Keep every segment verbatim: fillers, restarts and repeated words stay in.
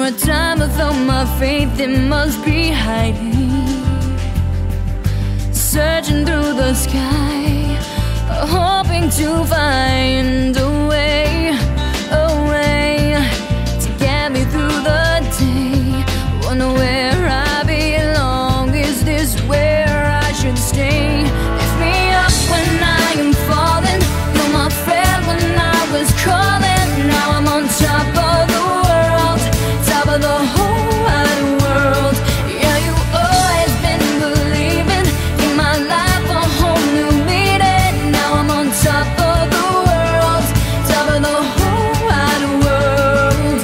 a time without my faith, it must be hiding. Searching through the sky, hoping to find a way, a way to get me through the day. Wonder where I belong, is this where I should stay? Lift me up when I am falling, you're my friend when I was calling. Now I'm on top of the world, top of the whole wide world. Yeah, you always been believing, in my life a whole new meaning. Now I'm on top of the world, top of the whole wide world.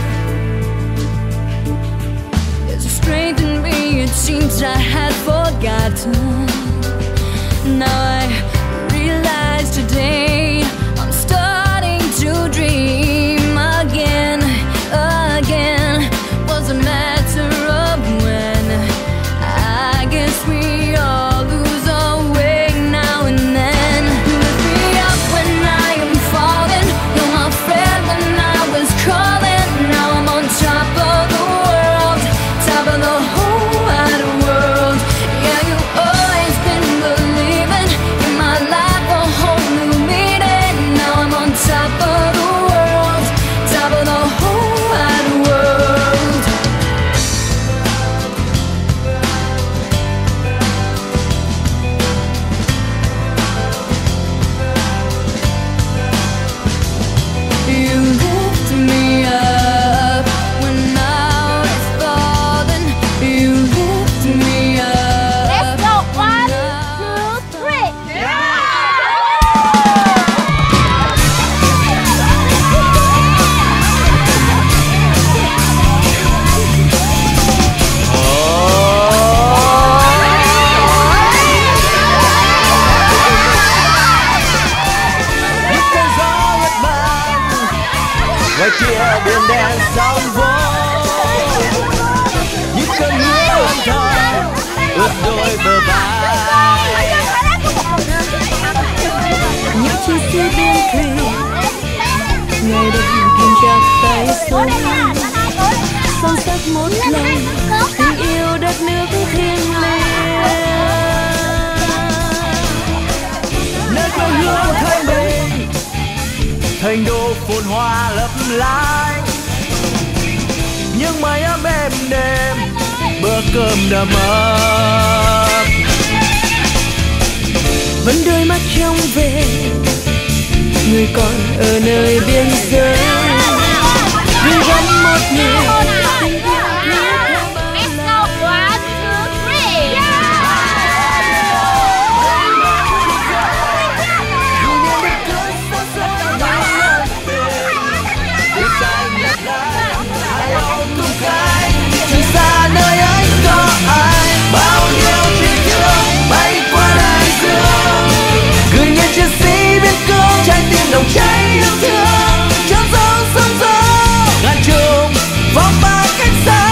There's a strength in me, it seems I had forgotten. Now I realize today I'm starting to dream again, again. Was a matter of when. I guess we all lose our way now and then. Lift me up when I am falling, you're my friend when I was calling. Now I'm on top of the world, top of the whole wide world. Yeah, you always been believing, in my life a whole new meaning. Now I'm on top of the world, top of the whole wide world. You lift me up when I was falling. You lift me up. Let's go. One, two, three. Ngoài kia biển đen sóng vỗ, những cơn mưa âm thầm ướt đôi bờ vai. Những chiếc xe biên thủy, ngày đêm kiên chặt tay súng, son sắc một lần tình yêu đất nước thiêng liêng. Nơi quê hương Thái Bình, thành đô phồn hoa lấp lánh, những mái ấm êm đêm, bữa cơm đầm ấm. Vẫn đôi mắt trong về người còn ở nơi biên giới, gửi gắm một niềm tình yêu thiết tha bao Let's go. One, two, three. Trường xa nơi ấy có ai, bao nhiêu chuyện thương bay qua đại dương, gửi những chiến sĩ biên cương trái tim nồng cháy yêu thương, trong gió sóng gió ngàn trùng vòng bao cách xa.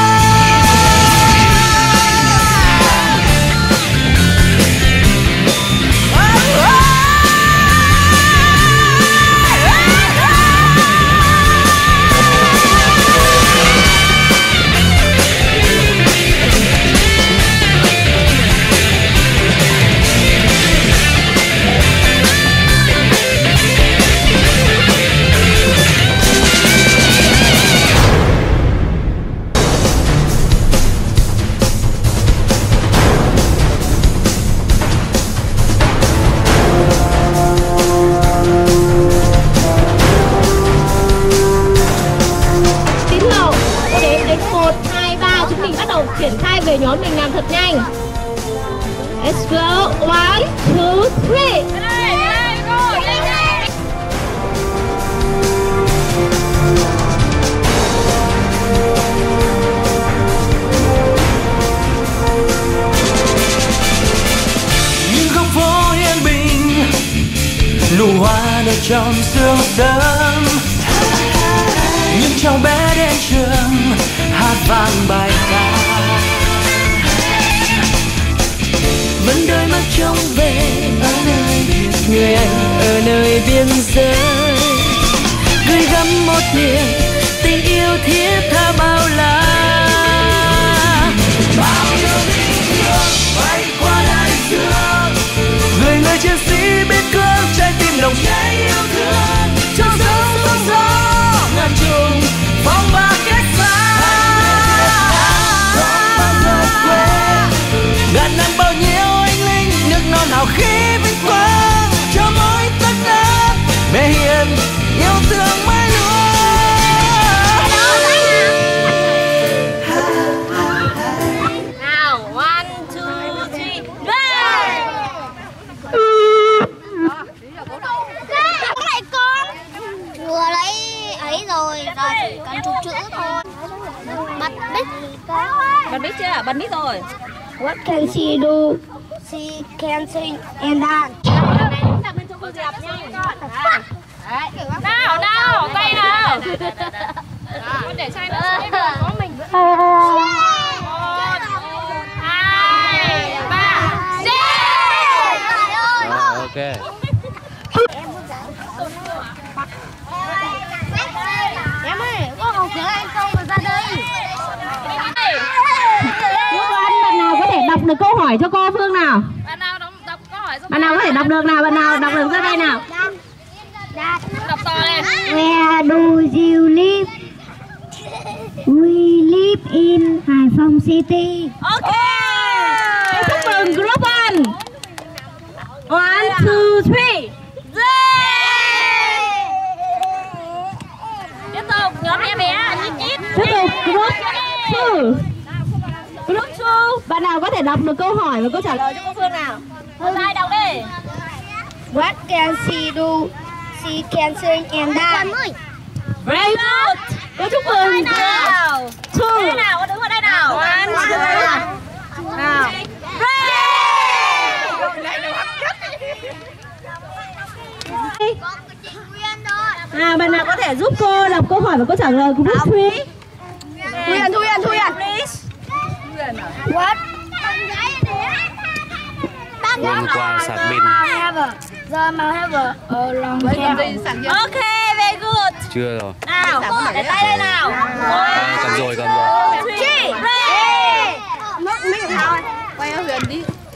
Tín hiệu, cô đếm đến một, hai, ba, chúng mình bắt đầu triển khai về nhóm mình làm thật nhanh. Let's go. One, two, three. Những góc phố yên bình, nụ hoa nở trong sương sớm, những cháu bé đến trường hát vang bài ca. vẫn đôi mắt trông về ở nơi người anh ở nơi biên giới, gửi gắm một niềm tình yêu thiết tha bao la. biên cương trái tim nồng cháy yêu thương cho dấu sóng gió ngàn trùng phong ba kết xa không bao giờ quên ngàn năm bao nhiêu anh linh nước non hào khí vinh quang cho mỗi tất đất mẹ hiền yêu thương mãi luôn. Nào, one, two, three, go! Lại con vừa lấy ấy rồi, rồi cần chụp chữ thôi. Bật bít. Bật mic chưa? Bật mic rồi. What can she do? She can sing and dance. Nào, nào, tay nào. Con để sai nữa có mình. Một, hai, ba, À, ok. Em ơi, có học tiếng Anh không mà ra đây. Cô Anh, bạn nào có thể đọc được câu hỏi cho cô Phương nào? bạn nào đọc, đọc câu hỏi giúp Bạn nào có thể đọc được nào? Bạn nào đọc được ra đây nào? đọc to lên. Where do you live? We live in Hải Phòng City. Ok. Chúc mừng group one. One, two, three. Tiếp tục nhóm em bé nhít nhít. Tiếp tục group two. Group two. Bạn nào có thể đọc được câu hỏi và câu trả lời cho cô Phương nào? Hôm nay đọc đi. What can she do? She can sing and dance. Very good. Cô chúc mừng. Nào. Two. Đây nào, con đứng ở đây nào. One, two. Nào. À, bạn nào có thể giúp cô đọc câu hỏi và câu trả lời của group three? Thu Yên, Thu Yên, Thu Yên. What? Hôm qua sạc pin The mount have a, a long tail. Ok, very good. chưa rồi. Nào, để tay đây nào. À, cầm rồi cầm rồi. Three, Mất mấy cái thôi. Quay ở Huyền đi.